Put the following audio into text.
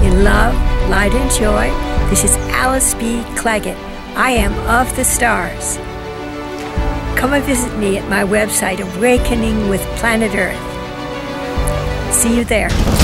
In love, light, and joy, this is Alice B. Clagett. I am of the stars. Come and visit me at my website, Awakening with Planet Earth. See you there.